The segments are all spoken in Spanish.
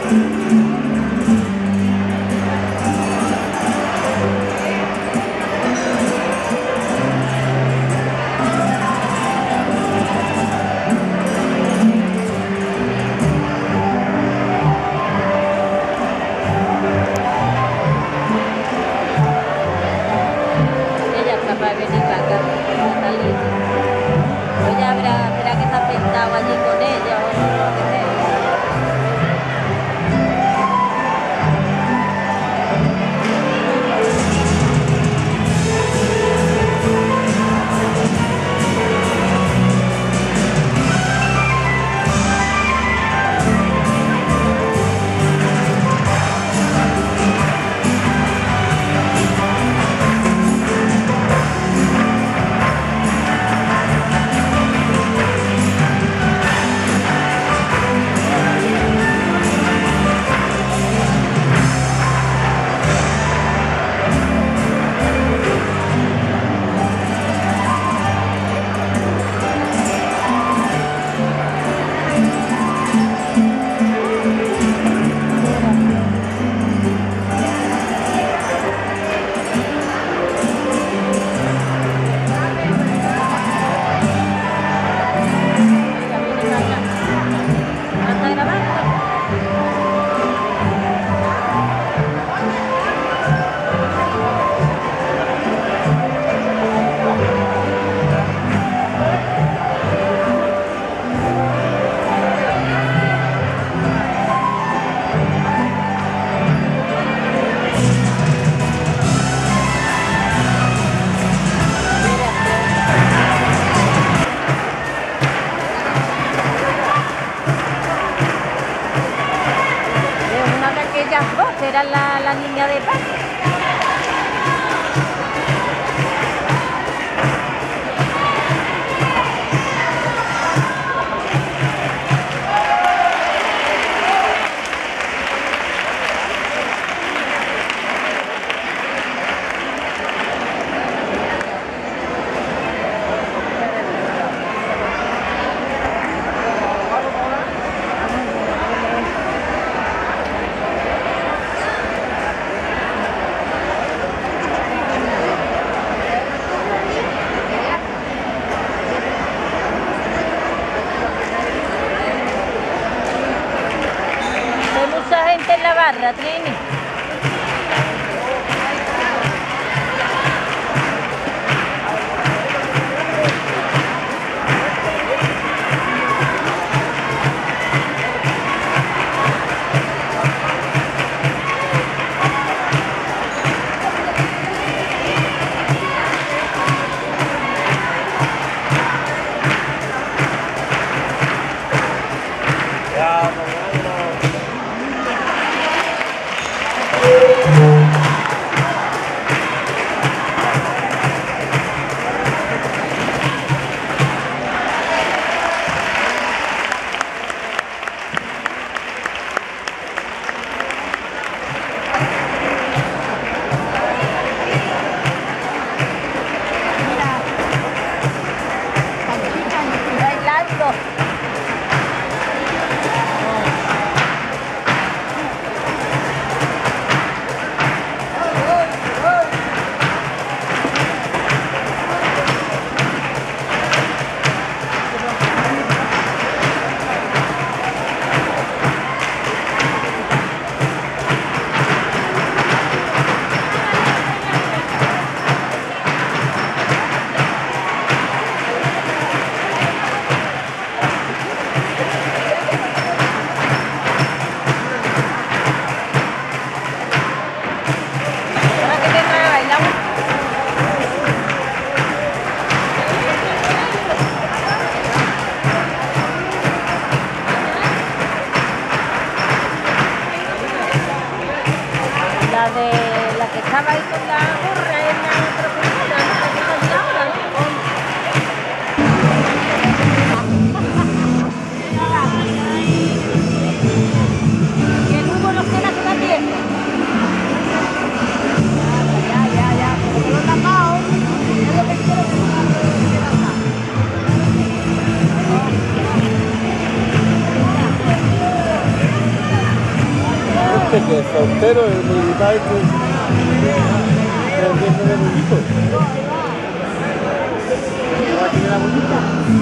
Era la niña de paz. En la barra, Trini. La que estaba ahí con la gorra en la profesora, ¿no? La que está ahora, ¿no? Y el humo nos queda todavía. Ya, como lo he tapado, es lo que quiero que no que es soltero, el militar este, el viejo de Muñito. Aquí de la Muñita.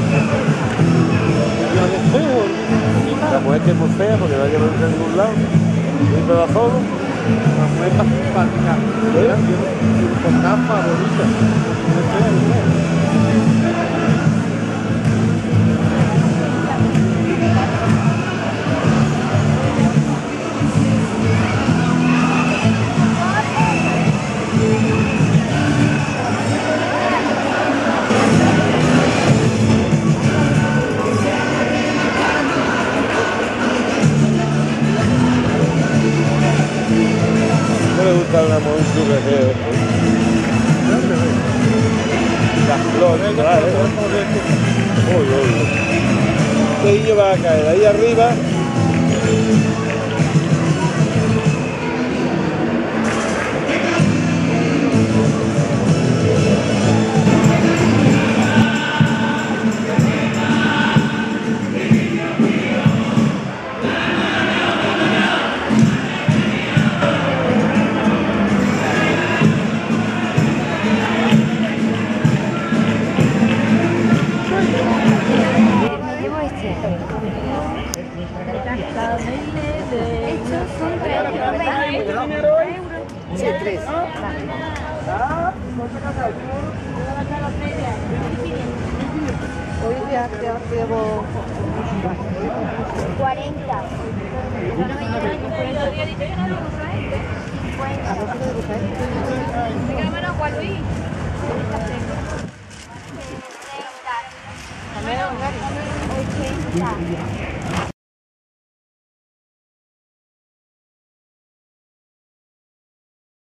La mujer que es muy fea porque no hay que verse en ningún lado. Muy pedazoso. La mujer está simpática. Con gafas bonitas. Muy fea, muy fea. No me gusta una monstruo que es las flores, claro. Uy, uy. Este niño va a caer ahí arriba. Estos son 3 euros. Sí, 3. Hoy ya llevo 40. a los de buscar. También 80.